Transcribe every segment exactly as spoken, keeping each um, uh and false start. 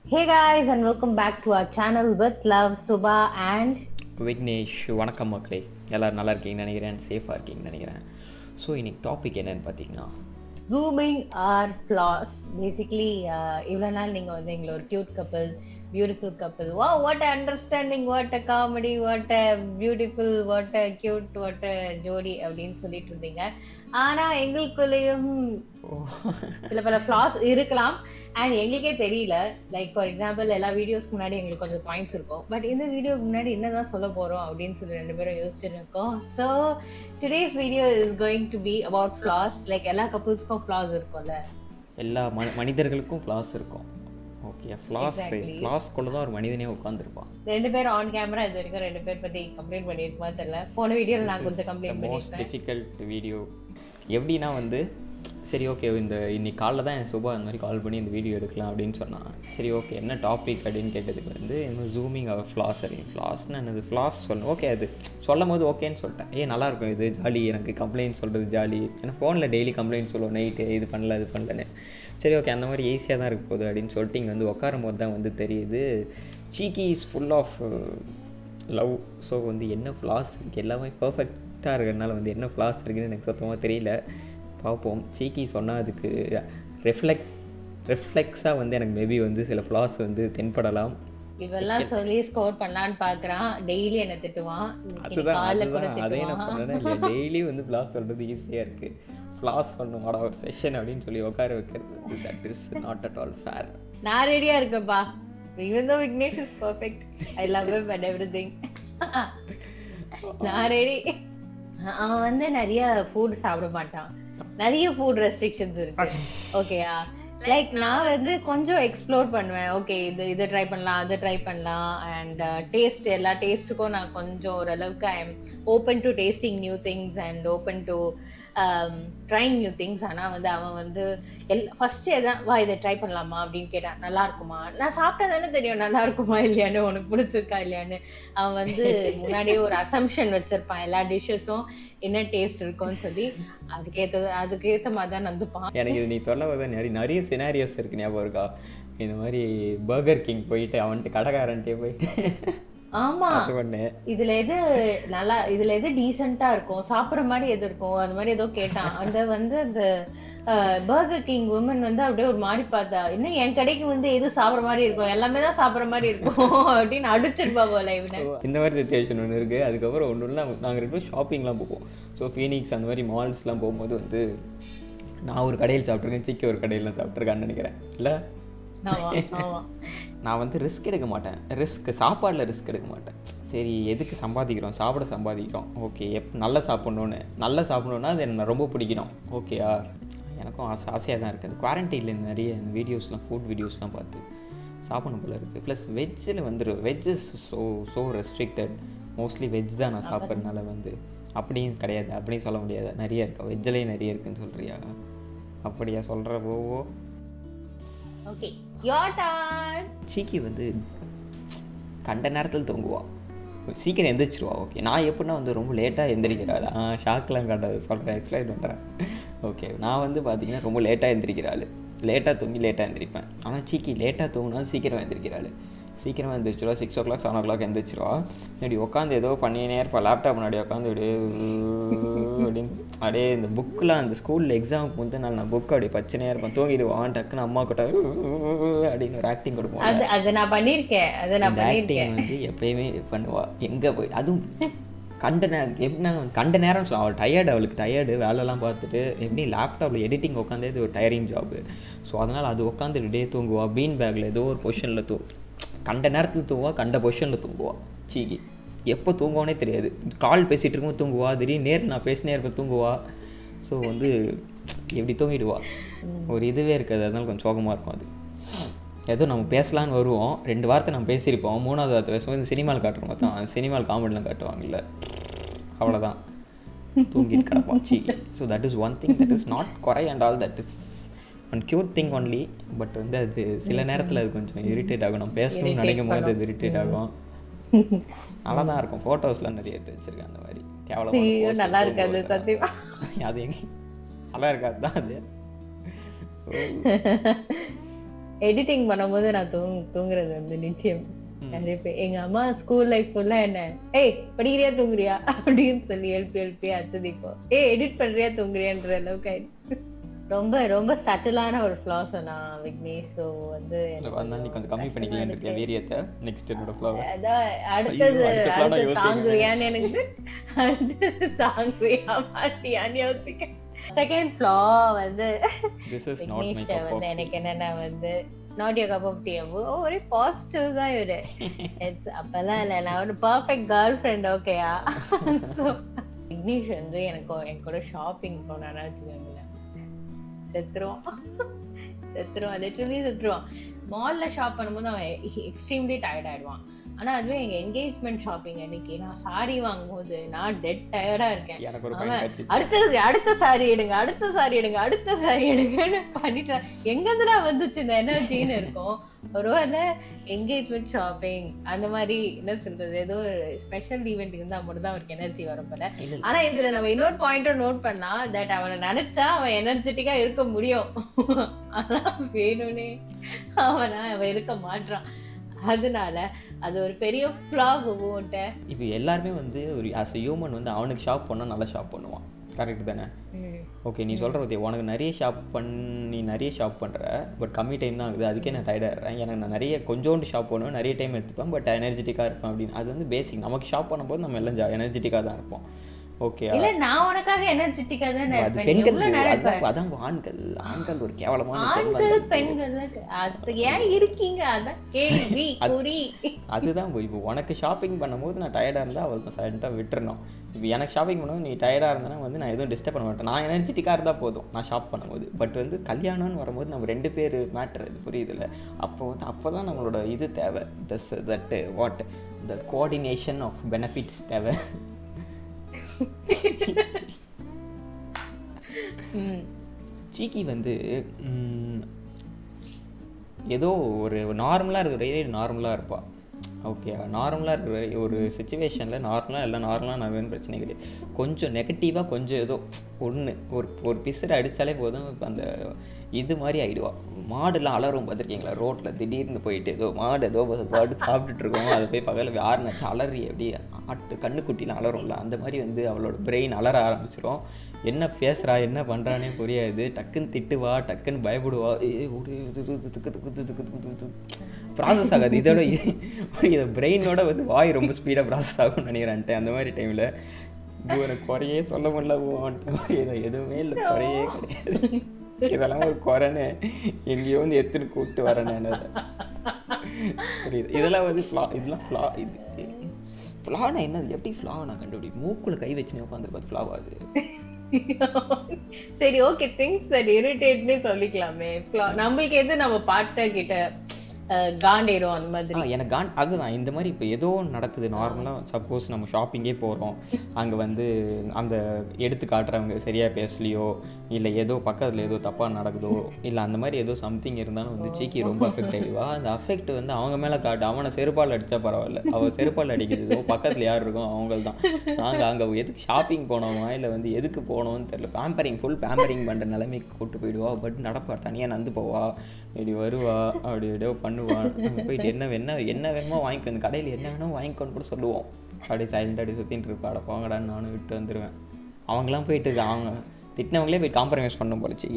Hey guys, and welcome back to our channel with love, Subha and Vignesh. வணக்கம் மக்களே, எல்லோரும் நல்லா இருக்கீங்கன்னு நினைக்கிறேன், சேஃபாக இருக்கீங்கன்னு நினைக்கிறேன். ஸோ இன்னைக்கு டாபிக் என்னன்னு பார்த்தீங்கன்னா zooming our flaws. Basically, இவ்வளோ நாள் நீங்கள் வந்து எங்களை ஒரு க்யூட் கப்பல், பியூட்டிஃபுல் கப்பல், வா what a understanding, what a comedy, what a beautiful, what a cute, what a ஜோடி அப்படின்னு சொல்லிட்டு இருந்தீங்க. ஆனால் எங்களுக்குள்ளேயும் சில பல ஃப்ளாஸ் இருக்கலாம் அண்ட் எங்களுக்கே தெரியல. லைக் ஃபார் எக்ஸாம்பிள், எல்லா வீடியோஸ்க்கு முன்னாடி எங்களுக்கு கொஞ்சம் பாயிண்ட்ஸ் இருக்கும், பட் இந்த வீடியோக்கு முன்னாடி என்னதான் சொல்ல போகிறோம் அப்படின்னு சொல்லி ரெண்டு பேரும் யோசிச்சுருக்கோம். So today's video is going to be about flaws. Like எல்லா கப்புள்ஸ்க்கும் ஃப்ளாஸ் இருக்கும்ல, எல்லா ம மனிதர்களுக்கும் ஃப்ளாஸ் இருக்கும். ஓகே, ஃப்ளாஸ் ஃப்ளாஸ்க்குள்ள தான் ஒரு மனிதனே உட்காந்துருப்பான். ரெண்டு பேரும் ஆன் கேமரா இது வரைக்கும் ரெண்டு பேர் பற்றி கம்ப்ளைண்ட் பண்ணியிருக்குமா தெரியல. போன வீடியோவில் நான் கொஞ்சம் கம்ப்ளைண்ட் பண்ணியிருக்கேன். டிஃபிகல்ட் வீடியோ எப்படின்னா வந்து சரி ஓகே, இந்த இன்னைக்கு காலைல தான் என் சுபா அந்த மாதிரி கால் பண்ணி இந்த வீடியோ எடுக்கலாம் அப்படின்னு சொன்னான். சரி ஓகே, என்ன டாபிக் அப்படின்னு கேட்டதுக்கு வந்து இன்னும் ஜூமிங் அவர் ஃப்ளாஸ் அறியும். ஃப்ளாஸ்னால் என்னது, ஃப்ளாஸ் சொல்லணும். ஓகே, அது சொல்லும் போது ஓகேன்னு சொல்லிட்டேன். ஏ நல்லாயிருக்கும், இது ஜாலி, எனக்கு கம்ப்ளைண்ட் சொல்கிறது ஜாலி. ஏன்னா ஃபோனில் டெய்லி கம்ப்ளைண்ட் சொல்லுவோம், நைட்டு இது பண்ணல இது பண்ணலன்னு. சரி ஓகே, அந்த மாதிரி ஈஸியாக தான் இருக்க போகுது அப்படின்னு சொல்லிட்டு இங்கே வந்து உட்காரும் போது தான் வந்து தெரியுது Chikki is full of love. So வந்து என்ன ஃப்ளாஸ் இருக்குது, எல்லாமே பர்ஃபெக்டாக இருக்கிறதுனால வந்து என்ன ஃப்ளாஸ் இருக்குதுன்னு எனக்கு சுத்தமாக தெரியல. பார்ப்போம். சீக்கி சொன்னால் அதுக்கு ரெஃப்ளெக்ட் ரெஃப்ளெக்ஸாக வந்து எனக்கு மேபி வந்து சில ஃப்ளாஸ் வந்து தென்படலாம். இதெல்லாம் சொல்லி ஸ்கோர் பண்ணலான்னு பார்க்குறான். டெய்லி என்ன திட்டுவான். அதுதான் அதுதான் அதே நான் சொன்னேன் இல்லையா, டெய்லி வந்து ஃப்ளாஸ் சொல்கிறது ஈஸியாக இருக்குது. ஃப்ளாஸ் பண்ணுவோட ஒரு செஷன் அப்படின்னு சொல்லி உட்கார வைக்கிறது, that is not at all fair. நான் ரெடியாக இருக்கேன்ப்பா. even though Vignesh is perfect, I love him and everything. நான் ரெடி. அவன் வந்து நிறைய ஃபுட் சாப்பிட மாட்டான், நிறைய ஃபுட் ரெஸ்ட்ரிக்ஷன்ஸ் இருக்கு. ஓகேயா, லைக் நான் வந்து கொஞ்சம் எக்ஸ்ப்ளோர் பண்ணுவேன். ஓகே, இது இதை ட்ரை பண்ணலாம், அதை ட்ரை பண்ணலாம். அண்ட் டேஸ்ட், எல்லா டேஸ்ட்டுக்கும் நான் கொஞ்சம் ஓரளவுக்கு I am open to tasting new things and open to trying new things. ஆனால் வந்து அவன் வந்து எல் ஃபஸ்ட்டு எதான் வா இதை ட்ரை பண்ணலாமா அப்படின்னு கேட்டான். நல்லா இருக்குமா, நான் சாப்பிட்டா தானே தெரியும் நல்லா இருக்குமா இல்லையான்னு, உனக்கு பிடிச்சிருக்கா இல்லையான்னு. அவன் வந்து முன்னாடியே ஒரு அசம்ஷன் வச்சுருப்பான், எல்லா டிஷ்ஷஸும் என்ன டேஸ்ட் இருக்கும்னு சொல்லி. அதுக்கேற்றது அதுக்கேற்ற மாதிரி தான் நந்துப்பான். எனக்கு இது நீ சொல்ல போது நிறைய நிறைய சினாரியோஸ் இருக்கு, ஞாபகம் இருக்கா? இந்த மாதிரி பர்கர் கிங் போயிட்டு அவன்ட்டு கடைக்காரன்ட்டே போயிட்டு ஆமா, இதுல எது நல்லா, இதுல எது டீசெண்டா இருக்கும், சாப்பிட்ற மாதிரி எது இருக்கும், அது மாதிரி ஏதோ கேட்டான். அந்த வந்து அந்த பர்கர் கிங் உமன் வந்து அப்படியே ஒரு மாதிரி பார்த்தா, இன்னும் என் கடைக்கு வந்து எது சாப்பிட்ற மாதிரி இருக்கும், எல்லாமே தான் சாப்பிட்ற மாதிரி இருக்கும் அப்படின்னு அடிச்சிருப்பா போல இவனை. இந்த மாதிரி சுச்சுவேஷன் ஒன்று இருக்குது. அதுக்கப்புறம் ஒன்று இல்லை, நாங்கள் ரெண்டு பேரும் ஷாப்பிங்லாம் போவோம். ஸோ ஃபீனிக்ஸ் அந்த மாதிரி மால்ஸ்லாம் போகும்போது வந்து நான் ஒரு கடையில் சாப்பிட்ருக்கேன், சிக்கி ஒரு கடையில் சாப்பிட்ருக்கான்னு நினைக்கிறேன். இல்லை, நான் வந்து ரிஸ்க் எடுக்க மாட்டேன். ரிஸ்க் சாப்பாடில் ரிஸ்க் எடுக்க மாட்டேன். சரி, எதுக்கு சம்பாதிக்கிறோம், சாப்பிட சம்பாதிக்கிறோம். ஓகே, எப் நல்லா சாப்பிட்ணுன்னு நல்லா சாப்பிட்ணுன்னா அது எனக்கு ரொம்ப பிடிக்கணும். ஓகேயா, எனக்கும் ஆசை ஆசையாக தான் இருக்குது. குவாரண்டைனில் நிறைய இந்த வீடியோஸ்லாம், ஃபுட் வீடியோஸ்லாம் பார்த்து சாப்பிடணும் போல இருக்குது. ப்ளஸ் வெஜ்ஜில் வந்து veg is so so restricted. Mostly veg தான் நான் சாப்பிட்றதுனால வந்து அப்படியும் கிடையாது, அப்படியும் சொல்ல முடியாது. நிறைய இருக்கா, வெஜ்ஜிலேயே நிறைய இருக்குதுன்னு சொல்கிறியா? அப்படியா சொல்கிற? Oh okay, your turn. Chikki வந்து கண்ட நேரத்தில் தூங்குவா, சீக்கிரம் எந்திரிச்சிருவா. ஓகே, நான் எப்படின்னா வந்து ரொம்ப லேட்டாக எந்திரிக்கிறாள். ஆ ஷாக்கெலாம் காட்டாது, சொல்கிறேன், எக்ஸ்பிளைன் பண்ணுறேன். ஓகே, நான் வந்து பார்த்தீங்கன்னா ரொம்ப லேட்டாக எந்திரிக்கிறாள். லேட்டாக தூங்கி லேட்டாக எந்திரிப்பேன். ஆனால் சீக்கி லேட்டாக தூங்கினாலும் சீக்கிரம் எந்திரிக்கிறாள். சீக்கிரமாக எழுந்திரிச்சிருவா. Six o'clock seven o'clock எழுந்திரிச்சிருவா. இப்படி உட்காந்து ஏதோ பண்ணினே இருப்பா, லேப்டாப் முன்னாடி உட்காந்து அப்படியே அப்படின்னு அப்படியே இந்த புக்கெலாம் அந்த ஸ்கூலில் எக்ஸாமுக்கு முந்தின நாள் நான் புக்கு அப்படியே பச்சனையாக இருப்பேன். தூங்கிடுவான். டக்குன்னு அம்மா கிட்ட அப்படின்னு ஒரு ஆக்டிங் கொடுப்போம். அதை நான் பண்ணியிருக்கேன். அதை நான் ஆக்டிங் வந்து எப்பயுமே பண்ணுவா. எங்கே போய் அதுவும் கண்ட நேரம் எப்படின்னா கண்ட நேரம் சொல்லுவாள். அவள் டயர்டு, அவளுக்கு டயர்டு, வேலைலாம் பார்த்துட்டு எப்படி லேப்டாப்பில் எடிட்டிங் உட்காந்து இது ஒரு டயரிங் ஜாபு. ஸோ அதனால் அது உட்காந்து டே தூங்குவா. பீன் பேக்கில் ஏதோ ஒரு பொசிஷனில் தூ கண்ட நேரத்தில் தூங்குவா, கண்ட பொசிஷனில் தூங்குவா. சீக்கி எப்போ தூங்குவானே தெரியாது. கால் பேசிகிட்டு இருக்கும்போது தூங்குவா, திடீர்னு நேரில் நான் பேசினே இருப்ப தூங்குவா. ஸோ வந்து எப்படி தூங்கிடுவா, ஒரு இதுவே இருக்காது. அதனால கொஞ்சம் சோகமாக இருக்கும். அது ஏதோ நம்ம பேசலான்னு வருவோம், ரெண்டு வார்த்தை நம்ம பேசியிருப்போம், மூணாவது வார்த்தை பேசும்போது சினிமாவில் காட்டுறோம். மொத்தம் சினிமாவில் காமெடிலாம் காட்டுவாங்கல்ல, அவ்வளோதான் தூங்கிட்டு கிடப்போம் Chikki. So that is one thing, that is not குறை and all, that is one cute thing only. But வந்து அது சில நேரத்தில் அது கொஞ்சம் இரிட்டேட் ஆகும். நம்ம பேசணும்னு நினைக்கும் போது அது இரிட்டேட் ஆகும். நல்லா தான் இருக்கும். ஃபோட்டோஸ்லாம் நிறைய எடுத்து வச்சுருக்கேன். அந்த மாதிரி கேவலமாக நல்லா இருக்காது சத்தியமா. அது எங்கே நல்லா இருக்காது தான் அது. எடிட்டிங் பண்ணும்போது நான் தூங் தூங்குறது வந்து நிச்சயம். நிறைய பேர் எங்க அம்மா ஸ்கூல் லைஃப் ஃபுல்லா என்ன ஏய் படிக்கிறியா தூங்குறியா அப்படின்னு சொல்லி எழுப்பி எழுப்பி அடுத்தது இப்போ ஏய் எடிட் பண்றியா தூங்குறியான்ற அளவுக்கு ஆயிடுச்சு. ரொம்ப ரொம்ப சட்டிலான ஒரு ஃப்ளா சொன்னா விக்னேஷ். ஸோ வந்து கொஞ்சம் கம்மி பண்ணிக்கலாம் இருக்கேன் வேரியத்தை. நெக்ஸ்ட் என்னோட ஃப்ளா அதான் அடுத்தது அடுத்து தாங்குவியான்னு எனக்கு அடுத்தது தாங்குவியா மாட்டியான்னு யோசிக்க. செகண்ட் ஃப்ளா வந்து விக்னேஷ் வந்து எனக்கு என்னன்னா வந்து not your cup of tea. ஒரே பாசிட்டிவ் தான் இவரு. இட்ஸ் அப்பெல்லாம் இல்லை, நான் ஒரு பர்ஃபெக்ட் கேர்ள் ஃப்ரெண்ட். ஓகேயா? விக்னேஷ் வந்து எனக்கு என் கூட ஷாப்பிங் போனான்னு வச்சுக்கோங்களேன், செத்துருவான் செத்துருவான் லிட்டரலி செத்துருவான். மால்ல ஷாப் பண்ணும்போது அவன் எக்ஸ்ட்ரீம்லி டயர்ட் ஆயிடுவான். ஆனா அதுவே எங்க என்கேஜ்மெண்ட் ஷாப்பிங் அன்னைக்கு நான் சாரி வாங்கும்போது நான் டெட் டயர்டா இருக்கேன். அடுத்தது அடுத்த சாரி எடுங்க அடுத்த சாரி எடுங்க அடுத்த சாரி எடுங்கன்னு பண்ணிட்டு எங்க இருந்துடா வந்துச்சு இந்த எனர்ஜின்னு இருக்கும். ஒருவேளை என்கேஜ்மெண்ட் ஷாப்பிங் அந்த மாதிரி என்ன சொல்றது ஏதோ ஸ்பெஷல் ஈவெண்ட் இருந்தா மட்டும் தான் அவருக்கு எனர்ஜி வரும் போல. ஆனா இதுல நம்ம இன்னொரு பாயிண்ட் நோட் பண்ணா தட் அவனை நினைச்சா அவன் எனர்ஜெட்டிக்கா இருக்க முடியும். ஆனா வேணும்னே அவனா அவன் இருக்க மாட்டான். அதனால அது ஒரு பெரிய ஃப்ளா. இப்போ எல்லாருமே வந்து ஒரு ஆஸ் எ ஹியூமன் வந்து அவனுக்கு ஷாப் பண்ணால் நல்லா ஷாப் பண்ணுவான். கரெக்ட் தானே? ஓகே, நீ சொல்கிற பற்றி உனக்கு நிறைய ஷாப் பண்ணி நிறைய ஷாப் பண்ணுற, பட் கம்மி டைம் தான் ஆகுது, அதுக்கே நான் டயர்டாகிறேன். எனக்கு நான் நிறைய கொஞ்சோண்டு ஷாப் பண்ணுவேன், நிறைய டைம் எடுத்துப்பேன், பட் எனர்ஜெட்டிக்காக இருப்பேன் அப்படின்னு. அது வந்து பேசிக். நமக்கு ஷாப் பண்ணும்போது நம்ம எல்லாம் எனர்ஜெட்டிக்காக தான் இருப்போம். ஓகே, இல்ல நான் உனக்காக எனர்ஜெட்டிக்கா தான் இருப்பேன். பெண்கள் அதான் ஆண்கள் ஆண்கள் ஒரு கேவலமான ஆண்கள் பெண்கள் அது ஏன் இருக்கீங்க அதான் கேள்வி குறி. அதுதான் போய் இப்போ உனக்கு ஷாப்பிங் பண்ணும்போது நான் டயர்டாக இருந்தால் அவளுக்கு சைலண்டாக விட்டுறணும். இப்போ எனக்கு ஷாப்பிங் பண்ணும்போது நீ டயர்டாக இருந்தனா வந்து நான் எதுவும் டிஸ்டர்ப் பண்ண மாட்டேன். நான் எனர்ஜெட்டிக்காக இருந்தால் போதும் நான் ஷாப் பண்ணும்போது. பட் வந்து கல்யாணம்னு வரும்போது நம்ம ரெண்டு பேர் மேட்ரு அது புரியுதுல்ல. அப்போ வந்து அப்போ தான் நம்மளோட இது தேவை. Thus that what the coordination of benefits தேவை. சீக்கி வந்து ஏதோ ஒரு நார்மலாக இருக்கிற நார்மலாக இருப்பாள். ஓகே, நார்மலாக இருக்கிற ஒரு சுச்சுவேஷனில் நார்மலாக எல்லாம் நார்மலாக நான் பிரச்சனை கிடையாது. கொஞ்சம் நெகட்டிவாக கொஞ்சம் ஏதோ ஒன்று ஒரு ஒரு பிசரை அடித்தாலே போதும் அந்த இது மாதிரி ஆகிடுவா. மாடுலாம் அலறும் பார்த்துருக்கீங்களா ரோட்டில்? திடீர்னு போயிட்டு ஏதோ மாடு ஏதோ பாடு சாப்பிட்டுட்டு இருக்கோம், அதை போய் பகலில் யாருனாச்சு அலறி அப்படி ஆட்டு கண்ணுக்குட்டிலாம் அலறும்ல, அந்த மாதிரி வந்து அவளோட பிரெயின் அலற ஆரம்பிச்சிடும். என்ன பேசுகிறா என்ன பண்ணுறானே புரியாது. டக்குன்னு திட்டுவா, டக்குன்னு பயப்படுவா, ஏ ஒரு துக்கு துக்கு துக்கு துக்கு ப்ராசஸ் ஆகாது. இதோட இதை பிரெயினோட வந்து வாய் ரொம்ப ஸ்பீடாக ப்ராசஸ் ஆகும்னு நினைக்கிறான்ட்டு. அந்த மாதிரி டைமில் இது எனக்கு குறையே சொல்ல முடியல போவான்ட்டு மாதிரி இதை எதுவுமே இல்லை, குறையே கிடையாது. இதெல்லாம் ஒரு குறைன்னு எங்கேயோ வந்து எடுத்துன்னு கூப்பிட்டு வரேன்னு புரியுது. இதெல்லாம் வந்து ஃப்ளா இதெல்லாம் ஃப்ளா இது ஃப்ளானா என்னது? எப்படி ஃப்ளாவை நான் கண்டுபிடிக்கும்? மூக்குள்ள கை வச்சுன்னு உட்காந்துருப்பது ஃப்ளாவா அது? சரி, ஓகே, திங்ஸ் தட் இரிட்டேட்னே சொல்லிக்கலாமே. நம்மளுக்கு எது நம்ம பார்ட்னர் கிட்ட காண்டிடும் அந்த மாதிரி. எனக்கு காண்ட் அதுதான். இந்த மாதிரி இப்போ ஏதோ நடக்குது நார்மலாக. சப்போஸ் நம்ம ஷாப்பிங்கே போகிறோம், அங்கே வந்து அந்த எடுத்து காட்டுறவங்க சரியாக பேசலையோ, இல்லை ஏதோ பக்கத்தில் ஏதோ தப்பாக நடக்குதோ, இல்லை அந்த மாதிரி ஏதோ சம்திங் இருந்தாலும் வந்து சீக்கி ரொம்ப அஃபெக்ட் ஆகிடுவா. அந்த அஃபெக்ட் வந்து அவங்க மேலே காட்டு. அவனை செருப்பால் அடித்தா பரவாயில்ல, அவள் செருப்பால் அடிக்கிறது ஏதோ பக்கத்தில் யார் இருக்கும் அவங்கள் தான். நாங்கள் அங்கே எதுக்கு ஷாப்பிங் போனோமா இல்லை வந்து எதுக்கு போனோம்னு தெரியல. பேம்பரிங் ஃபுல் பேம்பரிங் பண்ணுற நிலைமைக்கு கூப்பிட்டு போயிடுவா. பட் நடப்பா, தனியாக நந்து போவா, இப்படி வருவா, அப்படி ஏதோ பண்ணுவான். நம்ம போயிட்டு என்ன என்ன என்ன வேணுமோ வாங்கிக்கோ, இந்த கடையில் என்ன வேணுமோ வாங்கிக்கோன்னு கூட சொல்லுவோம். அப்படியே சைலண்டாக அப்படி சுற்றிட்டு இருப்பாட, போங்கடான்னு நானும் விட்டு வந்துடுவேன். அவங்களாம் போயிட்டு அவங்க திட்டினவங்களே போய் காம்ப்ரமைஸ் பண்ணும் போலச்சு.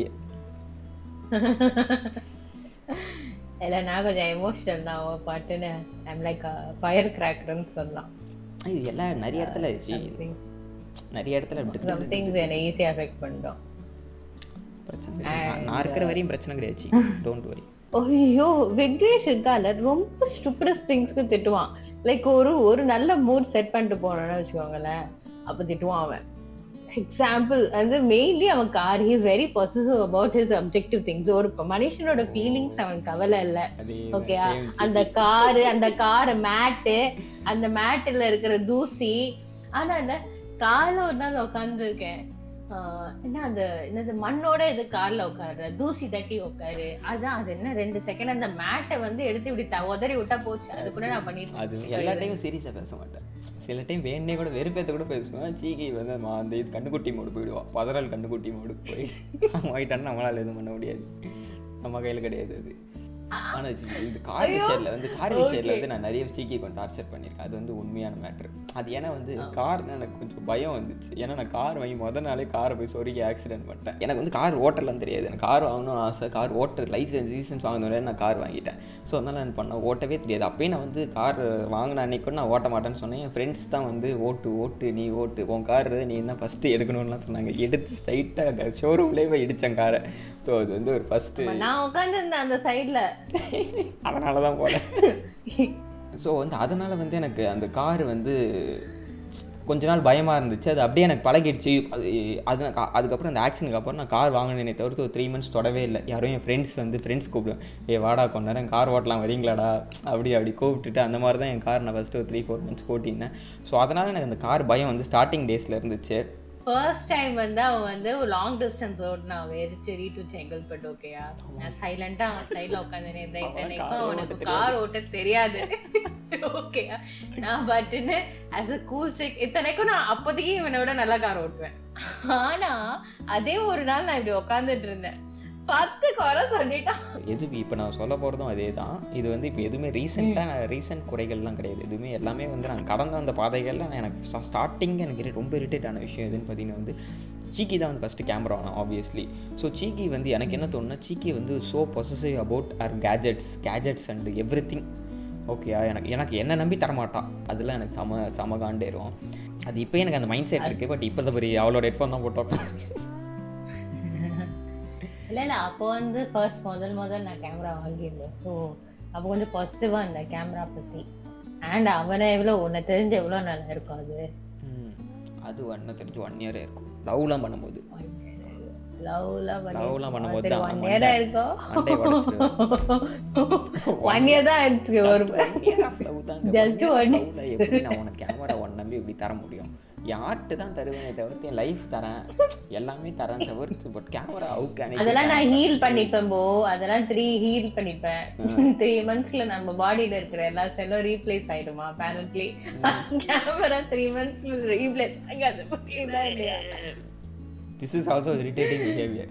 இல்லை, நான் கொஞ்சம் எமோஷனல் தான் பாட்டுன்னு. ஐம் லைக் ஃபயர் கிராக்கர்னு சொல்லலாம். இது எல்லாம் நிறைய இடத்துல நிறைய இடத்துல என்னை ஈஸியாக அஃபெக்ட் பண்ணிட்டோம். பிரச்சனை நான் இருக்கிற வரையும் பிரச்சனை கிடையாது. Don't worry. ஐயோ, விக்னேஷ் இருக்கால ரொம்ப ஸ்டூபிடஸ்ட் திங்ஸ்க்கு திட்டுவான். லைக் ஒரு ஒரு நல்ல மூட் செட் பண்ணிட்டு போனோன்னு வச்சுக்கோங்களேன், அப்போ திட்டுவான் அவன். எக்ஸாம்பிள் வந்து மெயின்லி அவன் car, he is very possessive about his objective things. ஒரு மனுஷனோட ஃபீலிங்ஸ் அவன் கவலை இல்லை. ஓகே, அந்த காரு அந்த கார் மேட்டு, அந்த மேட்டில் இருக்கிற தூசி. ஆனா அந்த காரில் ஒரு நாள் உட்காந்துருக்கேன், என்ன அந்த என்னது மண்ணோட இது கார்ல உட்காரு, தூசி தட்டி உட்காரு, அதான் அது என்ன ரெண்டு செகண்ட் அந்த மேட்டை வந்து எடுத்து இப்படி உதறி விட்டா போச்சு. அது கூட நான் பண்ணிட்டு அது எல்லா டைமும் சீரியஸா பேச மாட்டேன். சில டைம் வேணே கூட வெறுப்பேற்ற கூட பேசுவேன். சீக்கி வந்து அந்த இது கண்ணுக்குட்டி மோடு போயிடுவான், பதறல் கண்ணுக்குட்டி மோடு போய் ஆயிட்டான்னு நம்மளால் எதுவும் பண்ண முடியாது, நம்ம கையில் கிடையாது அது. ஆனால் இது கார் விஷயத்தில் வந்து கார் விஷயத்தில் வந்து நான் நிறைய சீக்கி கொஞ்சம் டார்ச்சர் பண்ணியிருக்கேன். அது வந்து உண்மையான மேட்ரு. அது ஏன்னா வந்து கார்னால் எனக்கு கொஞ்சம் பயம் வந்துச்சு. ஏன்னா நான் கார் வாங்கி மொதல் நாளே காரை போய் சொருகி ஆக்சிடென்ட் பண்ணிட்டேன். எனக்கு வந்து கார் ஓட்டலாம் தெரியாது. எனக்கு கார் வாங்கணும்னு ஆசை. கார் ஓட்ட லைசன்ஸ் லீசன்ஸ் வாங்கணும்னு நான் கார் வாங்கிட்டேன். ஸோ அதனால் நான் பண்ண ஓட்டவே தெரியாது. அப்போயே நான் வந்து கார் வாங்கின அன்னைக்கு நான் ஓட்ட மாட்டேன்னு சொன்னேன். என் ஃப்ரெண்ட்ஸ் தான் வந்து ஓட்டு ஓட்டு நீ ஓட்டு உன் கார் நீ தான் ஃபஸ்ட்டு எடுக்கணும்லாம் சொன்னாங்க. எடுத்து ஸ்ட்ரைட்டாக ஷோரூம்லேயே போய் இடித்தேன் காரை. ஸோ அது வந்து ஒரு ஃபஸ்ட்டு நான் உட்காந்துருந்தேன் அந்த சைடில், அதனால தான் போல. ஸோ வந்து அதனால் வந்து எனக்கு அந்த கார் வந்து கொஞ்ச நாள் பயமாக இருந்துச்சு. அது அப்படியே எனக்கு பழகிடுச்சு. அது அது அதுக்கப்புறம் அந்த ஆக்சிடென்ட்க்கு அப்புறம் நான் கார் வாங்கினேனே தவிர்த்து ஒரு த்ரீ மந்த்ஸ் தொடவே இல்லை. யாரும் என் ஃப்ரெண்ட்ஸ் வந்து ஃப்ரெண்ட்ஸ் கூப்பிடுவேன், ஏ வாடா கொஞ்ச நேரம் கார் ஓட்டலாம் வரீங்களாடா அப்படி அப்படி கூப்பிட்டுட்டு அந்த மாதிரி தான் என் கார் நான் ஃபஸ்ட்டு ஒரு த்ரீ ஃபோர் மந்த்ஸ் ஓட்டியிருந்தேன். ஸோ அதனால் எனக்கு அந்த கார் பயம் வந்து ஸ்டார்டிங் டேஸில் இருந்துச்சு. ஃபர்ஸ்ட் டைம் வந்து அவன் வந்து ஒரு லாங் டிஸ்டன்ஸ் ஓட்டினா வேறுச்சேரி டு செங்கல்பட்டு. ஓகேயா, நான் சைலண்டா அவன் சைடில் உட்காந்துனே இருந்தேன். இத்தனைக்கும் அவனுக்கு கார் ஓட்ட தெரியாது. ஓகேயா, நான் பட்டுன்னு ஆஸ் அ கூல் செக் இத்தனைக்கும் நான் அப்போதைக்கு இவனை விட நல்லா கார் ஓட்டுவேன். ஆனா அதே ஒரு நாள் நான் இப்படி உட்காந்துட்டு இருந்தேன், பத்து குறை சொல்லிட்டான். எது இப்போ நான் சொல்ல போகிறதும் அதே தான். இது வந்து இப்போ எதுவுமே ரீசெண்டாக ரீசெண்ட் குறைகள்லாம் கிடையாது. எதுவுமே எல்லாமே வந்து நான் கடந்த அந்த பாதைகள்லாம் எனக்கு ஸ்டார்டிங் எனக்கு ரொம்ப இரிட்டேட் ஆன விஷயம் எதுன்னு பார்த்தீங்கன்னா வந்து சீக்கி தான் வந்து ஃபஸ்ட்டு கேமரா ஆனோம் ஆப்வியஸ்லி. ஸோ சீக்கி வந்து எனக்கு என்ன தோணுன்னா, சீக்கி வந்து so possessive about our gadgets gadgets and everything. ஓகேயா, எனக்கு எனக்கு என்ன நம்பி தரமாட்டான். அதெல்லாம் எனக்கு சம சம காண்டேரும். அது இப்போ எனக்கு அந்த மைண்ட் செட் இருக்குது. பட் இப்போ தான் பெரிய அவளோட ஹெட்ஃபோன் தான் போட்டோம். இல்லை இல்லை அப்போ வந்து ஃபர்ஸ்ட் முதல் முதல் நான் கேமரா வாங்கியிருந்தேன். ஸோ அப்போ கொஞ்சம் பாசிட்டிவாக இருந்தேன் கேமரா பற்றி. அண்ட் அவனை எவ்வளோ உன்னை தெரிஞ்சு எவ்வளோ நல்லா இருக்கும் அது. அது ஒன்று தெரிஞ்சு ஒன் இயரே இருக்கும். லவ்லாம் பண்ணும்போது லவ்லாம் லவ்லாம் பண்ணும்போது தான் ஒன் இயராக இருக்கும். ஒன் இயர் தான் இருக்கு. ஒரு ஜஸ்ட் ஒன் எப்படி நான் உனக்கு கேமரா ஒன் நம்பி எப்படி தர முடியும்? யார்கிட்ட தான் தருவேனே தவிர்த்து என் லைஃப் தரேன், எல்லாமே தரேன் தவிர்த்து. பட் கேமரா அவுக்கு அதெல்லாம் நான் ஹீல் பண்ணிப்பேன் போ. அதெல்லாம் த்ரீ ஹீல் பண்ணிப்பேன். த்ரீ மந்த்ஸ்ல நம்ம பாடியில இருக்கிற எல்லா செல்லும் ரீப்ளேஸ் ஆயிடுமா apparently. கேமரா த்ரீ மந்த்ஸ்ல ரீப்ளேஸ் ஆகாது. புரியுதா இல்லையா? This is also irritating behavior.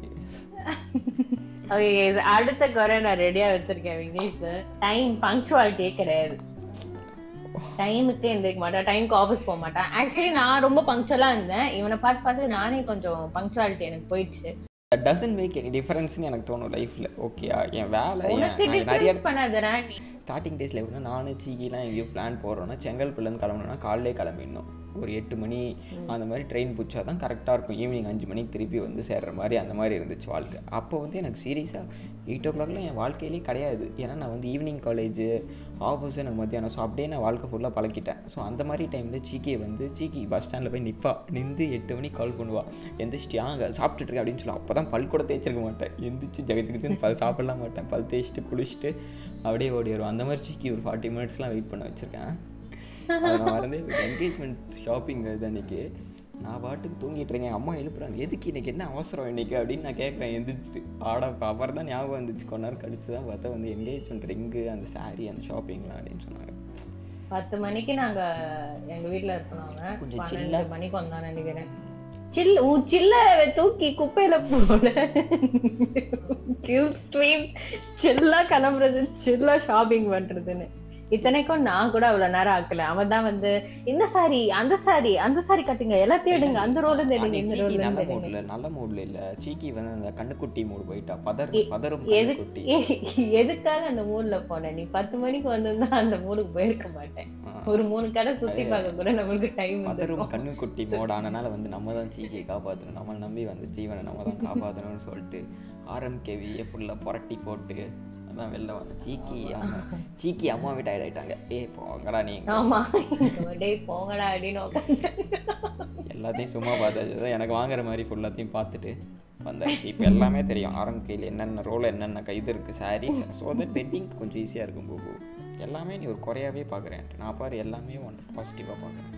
Okay, அடுத்த குறை நான் ரெடியா வச்சிருக்கேன் விக்னேஷ். டைம் பங்க்சுவாலிட்டியே கிடையாது. டைமுக்கு எந்திரிக்க மாட்டேன், டைமுக்கு ஆஃபீஸ் போக மாட்டேன். ஆக்சுவலி நான் ரொம்ப பங்க்சுவலா இருந்தேன். இவனை பார்த்து பார்த்து நானே கொஞ்சம் பங்க்சுவாலிட்டி எனக்கு போயிடுச்சு. That doesn't make any difference னு எனக்கு தோணும் லைஃப்ல. ஓகேயா, என் வேலை நிறைய பண்ணாதடா. நீ ஸ்டார்டிங் டேஸ்ல எப்படின்னா நானு சீக்கிலாம் எங்கேயோ பிளான் போடுறோன்னா செங்கல்பட்டுலேருந்து கிளம்பணும்னா காலையிலே கிளம்பிடணும். ஒரு எட்டு மணி அந்த மாதிரி ட்ரெயின் பிடிச்சா தான் கரெக்டாக இருக்கும். ஈவினிங் அஞ்சு மணிக்கு திருப்பி வந்து சேர்ற மாதிரி அந்த மாதிரி இருந்துச்சு வாழ்க்கை. அப்போ வந்து எனக்கு சீரியஸாக எயிட் ஓ கிளாக்லாம் என் வாழ்க்கையிலே கிடையாது. ஏன்னா நான் வந்து ஈவினிங் காலேஜு ஆஃபீஸு எனக்கு மத்தியானம். ஸோ அப்படியே நான் வாழ்க்கை ஃபுல்லாக பழக்கிட்டேன். ஸோ அந்த மாதிரி டைமில் சீக்கியை வந்து சீக்கி பஸ் ஸ்டாண்டில் போய் நிற்பா, நின்று எட்டு மணிக்கு கால் பண்ணுவாள், எந்திரிச்சிட்டியா அங்கே சாப்பிட்டுருக்கேன் அப்படின்னு சொல்லி. அப்போ தான் பல் கூட தேய்ச்சிருக்க மாட்டேன். எந்திரிச்சு ஜெகஜின்னு பல் சாப்பிடலாம் மாட்டேன். பல் தேய்ச்சிட்டு குளிச்சுட்டு அப்படியே ஓடி வருவோம். அந்த மாதிரி சீக்கி ஒரு ஃபார்ட்டி மினிட்ஸ்லாம் வெயிட் பண்ண வச்சுருக்கேன். நான் வந்து என்கேஜ்மெண்ட் ஷாப்பிங் இது அன்றைக்கி நான் பாட்டுக்கு தூங்கிட்டு இருக்கேன். அம்மா எழுப்புறாங்க, எதுக்கு இன்றைக்கி என்ன அவசரம் இன்றைக்கி அப்படின்னு நான் கேட்குறேன். எந்திரிச்சிட்டு ஆடா அப்புறம் தான் ஞாபகம் வந்துச்சு. கொஞ்ச நேரம் கழிச்சு தான் பார்த்தா வந்து என்கேஜ்மெண்ட் ரிங்கு அந்த சாரீ அந்த ஷாப்பிங்லாம் அப்படின்னு சொன்னாங்க. பத்து மணிக்கு நாங்கள் எங்கள் வீட்டில் இருக்கணும். கொஞ்சம் சின்ன மணிக்கு வந்தான் நினைக்கிறேன். சில் சில்ல தூக்கி குப்பையில போல சில் ஸ்ட்ரீம் சில்லா கிளம்புறது, சில்லா ஷாப்பிங் பண்றதுன்னு. இத்தனைக்கும் நான் கூட அவ்வளவு நேரம் ஆக்கல. அவன் தான் வந்து இந்த சாரி அந்த சாரி அந்த சாரி கட்டுங்க, எல்லாத்தையும் எடுங்க, அந்த ரோல இருந்து எடுங்க, இந்த ரோல இருந்து எடுங்க. நல்ல மூட்ல இல்ல சீக்கி வந்து அந்த கண்ணுக்குட்டி மூடு போயிட்டா. பதர் பதரும் கண்ணுக்குட்டி. எதுக்காக அந்த மூட்ல போன? நீ பத்து மணிக்கு வந்திருந்தா அந்த மூடுக்கு போயிருக்க மாட்டேன். ஒரு மூணு கடை சுத்தி பார்க்க கூட நம்மளுக்கு டைம். பதரும் கண்ணுக்குட்டி மோட் ஆனனால வந்து நம்ம தான் சீக்கியை காப்பாற்றணும், நம்ம நம்பி வந்து ஜீவனை நம்ம தான் காப்பாற்றணும்னு சொல்லிட்டு ஆர்எம்கேவியை ஃபுல்லாக புரட்டி போட்டு தான் வெளில வந்து சீக்கி அம்மா சீக்கி அம்மாவே டயர்ட் ஆகிட்டாங்க. ஏ போங்கடா நீங்க. ஆமாம், டே போங்கடா அப்படின்னு எல்லாத்தையும் சும்மா பார்த்தாச்சு தான் எனக்கு வாங்குற மாதிரி ஃபுல்லாத்தையும் பார்த்துட்டு வந்தாச்சு. இப்போ எல்லாமே தெரியும் ஆரம்பிக்கையில் என்னென்ன ரோல் என்னென்ன கைது இருக்குது சாரீஸ். ஸோ தட் வெட்டிங் கொஞ்சம் ஈஸியாக இருக்கும் போகு. எல்லாமே நீ ஒரு குறையாவே பார்க்குறேன். நான் பாரு எல்லாமே ஒன் பாசிட்டிவாக பார்க்குறேன்.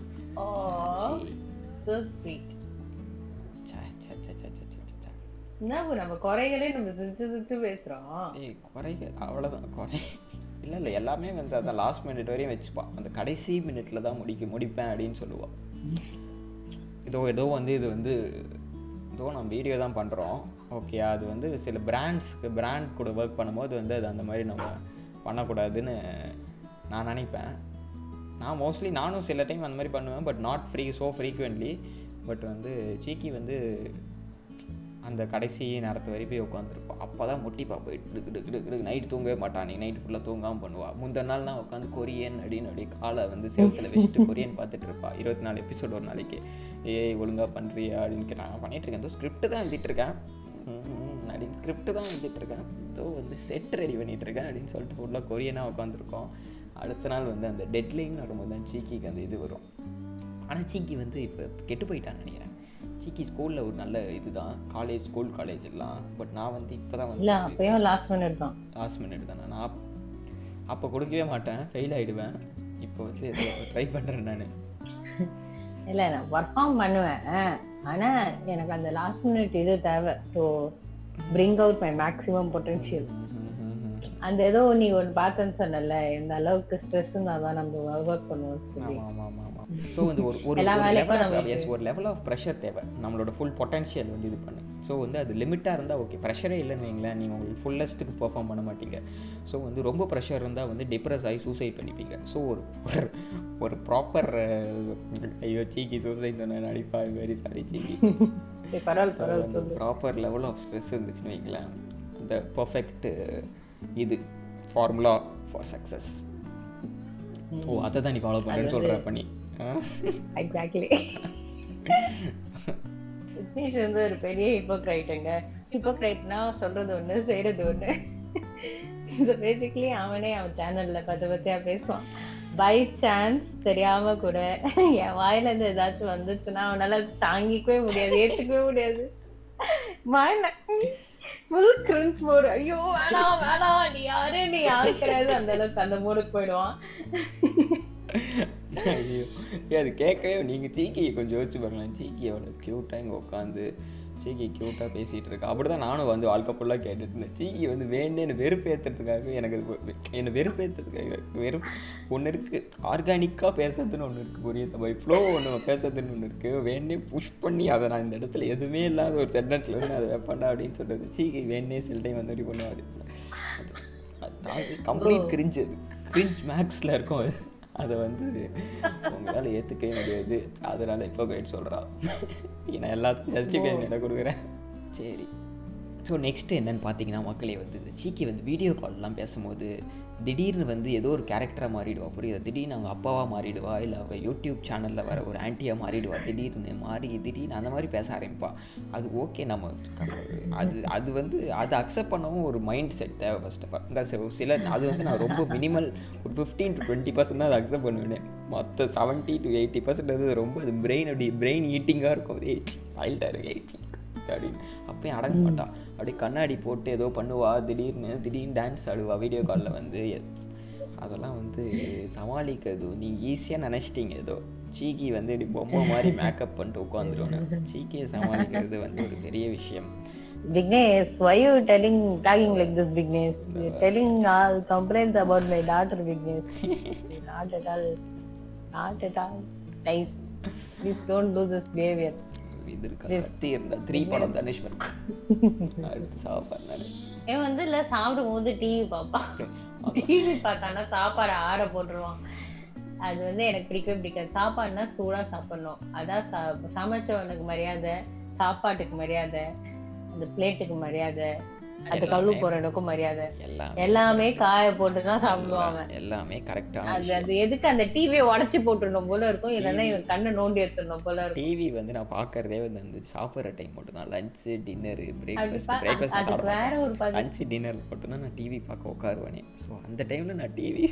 நம்ம குறைகளே நம்ம சிரிச்சு சிரிச்சு பேசுறோம். ஏய் குறைகள் அவ்வளோதான் குறை இல்லை இல்லை எல்லாமே வந்து அதான் லாஸ்ட் மினிட் வரையும் வச்சுப்பான். அந்த கடைசி மினிட்ல தான் முடிக்க முடிப்பேன் அப்படின்னு சொல்லுவாள். இதோ ஏதோ வந்து இது வந்து ஏதோ நம்ம வீடியோ தான் பண்ணுறோம். ஓகே. அது வந்து சில பிராண்ட்ஸ்க்கு பிராண்ட் கூட ஒர்க் பண்ணும்போது வந்து அது அந்த மாதிரி நம்ம பண்ணக்கூடாதுன்னு நான் நினைப்பேன். நான் மோஸ்ட்லி நானும் சில டைம் அந்த மாதிரி பண்ணுவேன், but not free so frequently. But வந்து சீக்கி வந்து அந்த கடைசி நேரத்து வரை போய் உட்காந்துருப்போம். அப்போ தான் முட்டிப்பா போயிட்டு நைட்டு தூங்கவே மாட்டான். நீ நைட்டு ஃபுல்லாக தூங்காமல் பண்ணுவாள். முந்தின நாள் நான் உட்காந்து கொரியன் அப்படின்னு அப்படியே காலை வந்து செவத்தில் வச்சுட்டு கொரியன் பார்த்துட்டு இருப்பா. இருபத்தி நாலு எபிசோடு ஒரு நாளைக்கு. ஏய் ஒழுங்காக பண்ணுறியா அப்படின்னு கேட்டு நான் பண்ணிகிட்ருக்கேன். ஏதோ ஸ்கிரிப்ட் தான் எழுதிட்டுருக்கேன் அப்படின்னு ஸ்கிரிப்ட் தான் எழுதிட்டுருக்கேன் ஏதோ வந்து செட் ரெடி பண்ணிகிட்ருக்கேன் அப்படின்னு சொல்லிட்டு ஃபுல்லாக கொரியனாக உட்காந்துருக்கோம். அடுத்த நாள் வந்து அந்த டெட்லைன் வரும்போது தான் சீக்கிக்கு அந்த இது வரும். ஆனால் சீக்கி வந்து இப்போ கெட்டு போயிட்டான்னு நினைக்கிறேன். சீக்கி ஸ்கூலில் ஒரு நல்ல இது தான், காலேஜ் ஸ்கூல் காலேஜ் எல்லாம். பட் நான் வந்து இப்போ தான் வந்து அப்பயும் லாஸ்ட் மினிட் தான் லாஸ்ட் மினிட் தானே. நான் அப்போ கொடுக்கவே மாட்டேன், ஃபெயில் ஆகிடுவேன். இப்போ வந்து ட்ரை பண்ணுறேன் நான். இல்லை நான் பர்ஃபார்ம் பண்ணுவேன், ஆனால் எனக்கு அந்த லாஸ்ட் மினிட் இது தேவை to bring out my maximum potential. அந்த ஏதோ நீ ஒன்று பார்த்தேன்னு சொன்னல, இந்த அளவுக்கு ஸ்ட்ரெஸ் இருந்தால் தான் நம்ம ஒர்க் பண்ணுவோம் சொல்லி. ஸோ வந்து ஒரு ஒரு எஸ் ஒரு லெவல் ஆஃப் ப்ரெஷர் தேவை, நம்மளோட ஃபுல் பொட்டன்ஷியல் வந்து இது பண்ணு. ஸோ வந்து அது லிமிட்டாக இருந்தால் ஓகே, ப்ரெஷரே இல்லைன்னு வைங்களேன், நீங்கள் உங்களுக்கு ஃபுல்லஸ்ட்டுக்கு பெர்ஃபார்ம் பண்ண மாட்டீங்க. ஸோ வந்து ரொம்ப ப்ரெஷர் இருந்தால் வந்து டிப்ரெஸ் ஆகி சூசைட் பண்ணிப்பீங்க. ஸோ ஒரு ஒரு ப்ராப்பர் ஐயோ சீக்கி சூசைட் பண்ண நடிப்பா, வெரி சாரி சீக்கி. வந்து ப்ராப்பர் லெவல் ஆஃப் ஸ்ட்ரெஸ் இருந்துச்சுன்னு வைங்களேன், இந்த பர்ஃபெக்ட் இது ஃபார்முலா ஃபார் சக்ஸஸ். ஓ அதை தான் நீ ஃபாலோ பண்ணுறேன்னு சொல்கிற பண்ணி. எக்ஸாக்ட்லி. விக்னேஷ் வந்து ஒரு பெரிய ஹிப்போக்ரைட்டுங்க. ஹிப்போக்ரைட்னா சொல்றது ஒன்று செய்கிறது ஒன்று. ஸோ பேசிக்லி அவனே அவன் சேனலில் பற்றி பற்றியா பேசுவான். பை சான்ஸ் தெரியாமல் கூட என் வாயிலேருந்து ஏதாச்சும் வந்துச்சுன்னா அவனால் தாங்கிக்கவே முடியாது, ஏற்றுக்கவே முடியாது. வாயில ஃபுல் கிரிஞ்ச் மோடு. ஐயோ வேணாம் வேணாம், நீ யாரு நீ யாரு கிடையாது, அந்த அளவுக்கு அந்த மோடுக்கு போயிடுவான். ஐயோ அது கேட்கவே நீங்கள் சீக்கியை கொஞ்சம் யோசிச்சு பாருங்களேன். சீக்கி அவ்வளோ க்யூட்டாக இங்கே உட்காந்து சீக்கி க்யூட்டாக பேசிகிட்டு இருக்கா. அப்படி தான் நானும் வந்து வாழ்க்கை ஃபுல்லாக கேட்டுட்டு இருந்தேன். சீக்கி வந்து வேணுன்னு என்னை வெறுப்பேற்றுறதுக்காக, எனக்கு அது என்னை வெறுப்பேற்றுறதுக்காக வெறும் ஒன்று இருக்குது, ஆர்கானிக்காக பேசுறதுன்னு ஒன்று இருக்குது, புரியுது பை ஃப்ளோ ஒன்று பேசுறதுன்னு ஒன்று இருக்குது. வேணே புஷ் பண்ணி அதை நான் இந்த இடத்துல எதுவுமே இல்லாத ஒரு சென்டென்ஸில் வந்து அதை வைப்பேன்டா அப்படின்னு சொல்கிறது. சீக்கி வேணே சில டைம் வந்து அப்படி பண்ணுவாது. அது கம்ப்ளீட் கிரிஞ்சு, அது கிரிஞ்ச் மேக்ஸில் இருக்கும். அது அதை வந்து உங்களால் ஏற்றுக்கவே முடியாது. அதனால் இப்போ கைட் சொல்கிறா, நான் எல்லாத்துக்கும் ஜஸ்டிஃபிகேஷன் இடம் கொடுக்குறேன். சரி, ஸோ நெக்ஸ்ட்டு என்னென்னு பார்த்தீங்கன்னா, மக்களே வந்து இந்த சீக்கி வந்து வீடியோ கால்லாம் பேசும்போது திடீர்னு வந்து ஏதோ ஒரு கேரக்டராக மாறிடுவா, புரியுது? திடீர்னு அவங்க அப்பாவாக மாறிடுவா, இல்லை அவள் யூடியூப் சேனலில் வர ஒரு ஆன்ட்டியாக மாறிடுவா. திடீர்னு மாறி திடீர்னு அந்த மாதிரி பேச ஆரம்பிப்பா. அது ஓகே, நம்ம அது அது வந்து அதை அக்செப்ட் பண்ணவும் ஒரு மைண்ட் செட் தேவை ஃபர்ஸ்ட் ஆஃப் ஆல். இந்த சில அது வந்து நான் ரொம்ப மினிமல் ஒரு ஃபிஃப்டீன் டு டுவெண்ட்டி பர்சன்ட் தான் அதை அக்செப்ட் பண்ணுவேன். மொத்த செவன்ட்டி டு எயிட்டி பர்சன்ட் வந்து ரொம்ப அது பிரெயின் அப்படி பிரெயின் ஈட்டிங்காக இருக்கும். ஏச்சி சைல்டாக இருக்கு ஏச்சி அப்படின்னு அப்பயும் அடங்க மாட்டான். அப்படியே கண்ணாடி போட்டு ஏதோ பண்ணுவா, திடீர்னு திடீர்னு டான்ஸ் ஆடுவா வீடியோ காலில் வந்து. அதெல்லாம் வந்து சமாளிக்கிறது நீங்கள் ஈஸியாக நினச்சிட்டிங்க. ஏதோ சீக்கி வந்து இப்படி பொம்மை மாதிரி மேக்கப் பண்ணிட்டு உட்காந்துருவோன்னு. சீக்கியை சமாளிக்கிறது வந்து ஒரு பெரிய விஷயம். Vignesh, why you telling talking like this, Vignesh? You're telling all complaints about my daughter, Vignesh. Not at all, not at all nice. Please don't do this behavior. இது இருக்கா கத்தி இருந்தா த்ரீ படம் தனுஷ்வர் அடுத்து சாப்பாடு. ஏன் வந்து இல்லை சாப்பிடும் போது டிவி பார்ப்பா. டிவி பார்த்தானா சாப்பாடு ஆற போட்டுருவான். அது வந்து எனக்கு பிடிக்கவே பிடிக்காது. சாப்பாடுனா சூடாக சாப்பிடணும். அதான் சா சமைச்சவனுக்கு மரியாதை, சாப்பாட்டுக்கு மரியாதை, அந்த பிளேட்டுக்கு மரியாதை, அது கழுவு போறதுக்கும் மரியாதை. எல்லாமே காய போட்டுதான் சாப்பிடுவாங்க. எல்லாமே கரெக்டான அது அது எதுக்கு அந்த டிவியை உடச்சி போட்டுடணும் போல இருக்கும், இல்லைன்னா இவன் கண்ணை நோண்டி எடுத்துடணும் போல இருக்கும். டிவி வந்து நான் பாக்குறதே வந்து அந்த சாப்பிட்ற டைம் மட்டும் தான். லஞ்ச் டின்னர் பிரேக்ஃபாஸ்ட் பிரேக்ஃபாஸ்ட் வேற ஒரு லஞ்ச் டின்னர் மட்டும் தான் நான் டிவி பார்க்க உட்காருவேனே. ஸோ அந்த டைம்ல நான் டிவி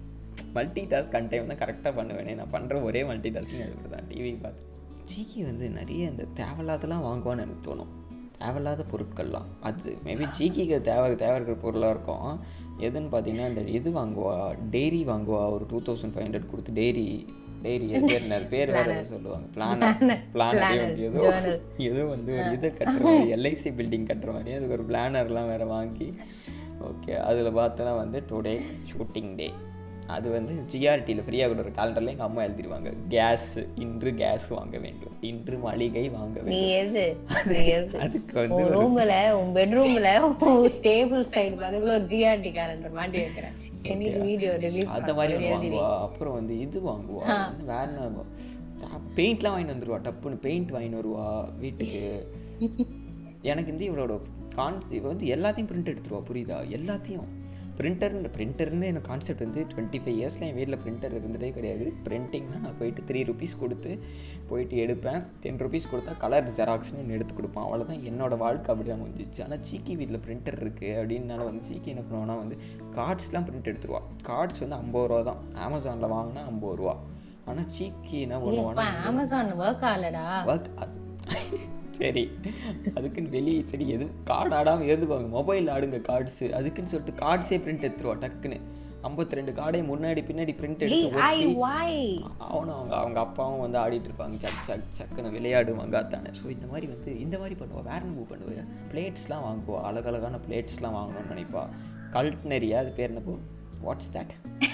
மல்டி டாஸ்க் அந்த டைம் தான் கரெக்டாக பண்ணுவேனே. நான் பண்ணுற ஒரே மல்டி டாஸ்கிங் அது தான் டிவி பார்த்து. சீக்கி வந்து நிறைய இந்த தேவையில்லாதெல்லாம் வாங்குவான்னு எனக்கு தோணும். தேவையில்லாத பொருட்கள்லாம் அது மேபி சீக்கிக்கு தேவை தேவை இருக்கிற பொருளாக இருக்கும். எதுன்னு பார்த்தீங்கன்னா இந்த இது வாங்குவா, டெய்ரி வாங்குவா. ஒரு டூ தௌசண்ட் ஃபைவ் ஹண்ட்ரட் கொடுத்து டெய்ரி டெய்ரி பேர் பேர் வேறு சொல்லுவாங்க, பிளானர் பிளானர் ஏதோ ஏதோ வந்து ஒரு இதை கட்டுற மாதிரி, எல்ஐசி பில்டிங் கட்டுற மாதிரி அதுக்கு ஒரு பிளானர்லாம் வேறு வாங்கி. ஓகே, அதில் பார்த்தோன்னா வந்து டுடே ஷூட்டிங் டே அது வந்து ஜிஆர்டியில் ஃப்ரீயாக கொடுக்குற காலண்டரில் எங்கள் அம்மா எழுதிடுவாங்க, கேஸ் இன்று கேஸ் வாங்க வேண்டும், இன்று மளிகை வாங்க வேண்டும். அதுக்கு வந்து ரூமில் உன் பெட்ரூமில் டேபிள் சைடு பக்கத்தில் ஒரு ஜிஆர்டி காலண்டர் மாட்டி வைக்கிறேன். அந்த மாதிரி வாங்குவா. அப்புறம் வந்து இது வாங்குவா, வேற என்ன பெயிண்ட்லாம் வாங்கிட்டு வந்துடுவா. டப்புன்னு பெயிண்ட் வாங்கிட்டு வருவா வீட்டுக்கு. எனக்கு வந்து இவளோட கான்செப்ட் வந்து எல்லாத்தையும் பிரிண்ட் எடுத்துருவா, புரியுதா? எல்லாத்தையும் பிரிண்டர்னு பிரிண்டர்னு எனக்கு கான்செப்ட் வந்து டுவெண்ட்டி ஃபைவ் இயர்ஸில் என் வீட்டில் பிரிண்டர் இருந்ததே கிடையாது. பிரிண்டிங்னா நான் போயிட்டு த்ரீ ருபீஸ் கொடுத்து போயிட்டு எடுப்பேன். டென் ருபீஸ் கொடுத்தா கலர் ஜெராக்ஸ்னு ஒன்று எடுத்து கொடுப்பான். அவ்வளோதான் என்னோடய வாழ்க்கை அப்படி தான் முடிஞ்சிச்சு. ஆனால் சீக்கி வீட்டில் பிரிண்டர் இருக்குது அப்படின்னால வந்து சீக்கி என்ன பண்ணுவோன்னா வந்து கார்ட்ஸ்லாம் பிரிண்ட் எடுத்துருவா. கார்ட்ஸ் வந்து ஐம்பது ரூபா தான், அமேசானில் வாங்கினா ஐம்பது ரூபா. ஆனால் சீக்கி என்ன பண்ணுவானா, அமேசான் ஒர்க் ஆகலடா ஒர்க் அது சரி அதுக்குன்னு வெளியே சரி எதுவும் கார்டு ஆடாமல் எழுதுவாங்க, மொபைல் ஆடுங்க கார்ட்ஸு, அதுக்குன்னு சொல்லிட்டு கார்ட்ஸே பிரிண்ட் எடுத்துருவா டக்குன்னு. ஐம்பத்தி ரெண்டு கார்டே முன்னாடி பின்னாடி பிரிண்ட் எடுத்து அவனும் அவங்க அவங்க அப்பாவும் வந்து ஆடிட்டு இருப்பாங்க, சக் சக் சக்குன்னு விளையாடுவாங்க தானே. ஸோ இந்த மாதிரி வந்து இந்த மாதிரி பண்ணுவாள். வேற மூவ் பண்ணுவேன். பிளேட்ஸ்லாம் வாங்குவா, அழகழகான பிளேட்ஸ்லாம் வாங்கணும்னு நினைப்பா. கல்ட்னரியா அது பேர் என்னப்போ, what's that,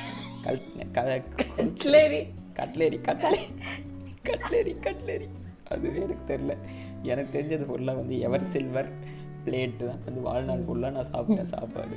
cutlery cutlery cutlery cutlery cutlery அதுவே எனக்கு தெரில. எனக்கு தெரிஞ்சது ஃபுல்லாக வந்து எவர் சில்வர் பிளேட்டு தான் வந்து வாழ்நாள் ஃபுல்லாக நான் சாப்பிட்டேன் சாப்பாடு.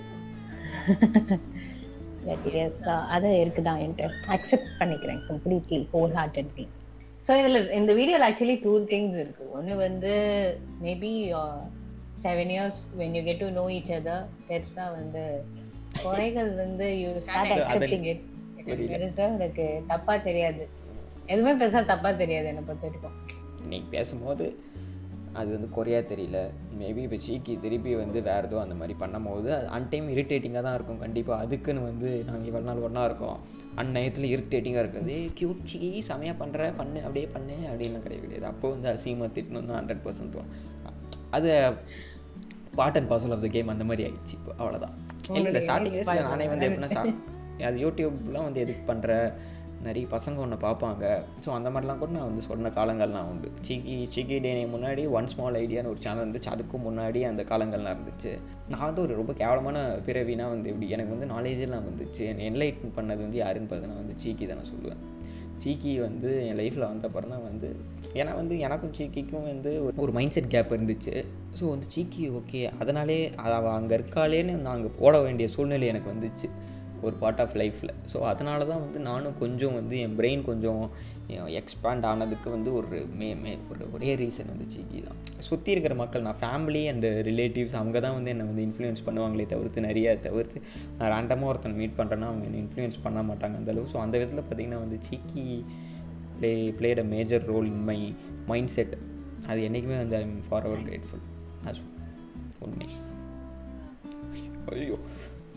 அது இருக்குதான் என்கிட்ட அக்செப்ட் பண்ணிக்கிறேன் கம்ப்ளீட்லி ஹோல் ஹார்ட்டட்லி. ஸோ இதில் இந்த வீடியோவில் ஆக்சுவலி டூ திங்ஸ் இருக்குது. ஒன்று வந்து maybe seven years when you get to know each other, பெருசாக வந்து குறைகள் வந்து யூ ஸ்டார்ட் அக்செப்டிங் இட். பெருசாக எனக்கு தப்பாக தெரியாது, எதுவுமே பெருசாக தப்பாக தெரியாது என்னை பொறுத்த வரைக்கும். இன்றைக்கி பேசும்போது அது வந்து குறையா தெரியல. மேபி இப்போ சீக்கி திருப்பி வந்து வேறு ஏதோ அந்த மாதிரி பண்ணும் போது அது அன் டைம் இரிட்டேட்டிங்காக தான் இருக்கும் கண்டிப்பாக. அதுக்குன்னு வந்து நாங்கள் இவ்வளோ நாள் ஒன்றா இருக்கோம், அந்நயத்தில் இரிட்டேட்டிங்காக இருக்குது. கியூட் சீக்கி செமையாக பண்ணுற பண்ணு அப்படியே பண்ணு அப்படின்னு கிடையாது கிடையாது. அப்போ வந்து அசீமா திட்டணும் தான் ஹண்ட்ரட் பர்சன்ட் தோணும். அது part and parcel of the game அந்த மாதிரி ஆகிடுச்சு இப்போ, அவ்வளோதான். இல்லை இல்லை ஸ்டார்டிங் டேஸில் நானே வந்து எப்படின்னா சா அது யூடியூப்லாம் வந்து எதுக்கு பண்ணுற, நிறைய பசங்க ஒன்று பார்ப்பாங்க. ஸோ அந்த மாதிரிலாம் கூட நான் வந்து சொன்ன காலங்கள்லாம் உண்டு. சிக்கி சிக்கி டே முன்னாடி ஒன் ஸ்மால் ஐடியான்னு ஒரு சேனல் இருந்துச்சு, அதுக்கும் முன்னாடி அந்த காலங்கள்லாம் இருந்துச்சு. நான் வந்து ஒரு ரொம்ப கேவலமான பிறவினா வந்து எப்படி எனக்கு வந்து நாலேஜெல்லாம் வந்துச்சு. என்னை என்லைட்டன் பண்ணது வந்து யாருன்னு பார்த்தீங்கன்னா வந்து சீக்கி தான் நான் சொல்லுவேன். சீக்கி வந்து என் லைஃப்பில் வந்த அப்புறம் தான் வந்து ஏன்னா வந்து எனக்கும் சீக்கிக்கும் வந்து ஒரு மைண்ட் செட் கேப் இருந்துச்சு. ஸோ வந்து சீக்கி ஓகே அதனாலே அவள் அங்கே இருக்காளேன்னு நான் அங்கே போட வேண்டிய சூழ்நிலை எனக்கு வந்துச்சு ஒரு பார்ட் ஆஃப் லைஃப்பில். ஸோ அதனால தான் வந்து நானும் கொஞ்சம் வந்து என் பிரெயின் கொஞ்சம் எக்ஸ்பேண்ட் ஆனதுக்கு வந்து ஒரு மே மே ஒரு ஒரே ரீசன் வந்து சீக்கி தான். சுற்றி இருக்கிற மக்கள், நான் ஃபேமிலி அண்டு ரிலேட்டிவ்ஸ் அவங்க தான் வந்து என்னை வந்து இன்ஃப்ளூயன்ஸ் பண்ணுவாங்களே தவிர்த்து நிறையா தவிர்த்து நான் ரேண்டமாக ஒருத்தனை மீட் பண்ணுறேன்னா அவங்க என்னை இன்ஃப்ளூயன்ஸ் பண்ண மாட்டாங்க அந்தளவு. ஸோ அந்த விதத்தில் பார்த்திங்கன்னா வந்து Chikki play played a major role in my mind set. அது என்றைக்குமே வந்து I am forever grateful. அது உண்மை. ஐயோ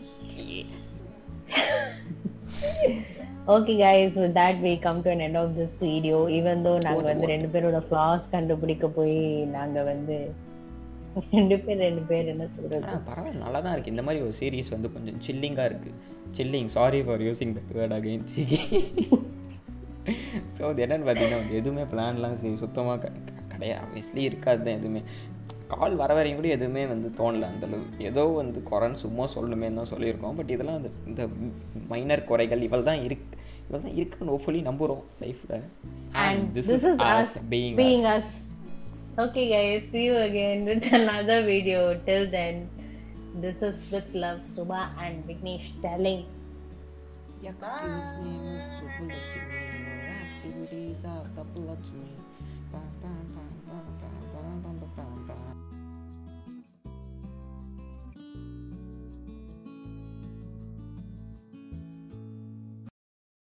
Okay guys, with that we come to an end of this video. Even though நாங்க வந்து ரெண்டு பேரோட flaws கண்டுபிடிக்க போய் நாங்க வந்து ரெண்டு பேர் ரெண்டு பேர் என்ன சொல்றது பரவாயில்ல நல்லா தான் இருக்குது. இந்த மாதிரி ஒரு சீரீஸ் வந்து கொஞ்சம் சில்லிங்காக இருக்குது. Chilling, sorry for using that word again. So அது என்னென்னு பார்த்தீங்கன்னா வந்து எதுவுமே பிளான்லாம் சுத்தமாக கிடையாது, ஆப்வியஸ்லி இருக்காது தான். எதுவுமே கால் வர வரையும் கூட எதுவுமே வந்து தோணலை அந்தளவு. ஏதோ வந்து குறைன்னு சும்மா சொல்லணுமே தான் சொல்லியிருக்கோம். பட் இதெல்லாம் வந்து இந்த மைனர் குறைகள் இவள் தான் இருக்கு இவள் தான் இருக்குன்னு ஹோப்ஃபுல்லி நம்புகிறோம் லைஃப்பில். And this is us being us. Okay guys, see you again with another video. Till then, this is with love, Subha and Vignesh telling. Excuse me, Miss Subulachimi, your activities are double-lachimi. Bam bam bam bam bam bam bam bam.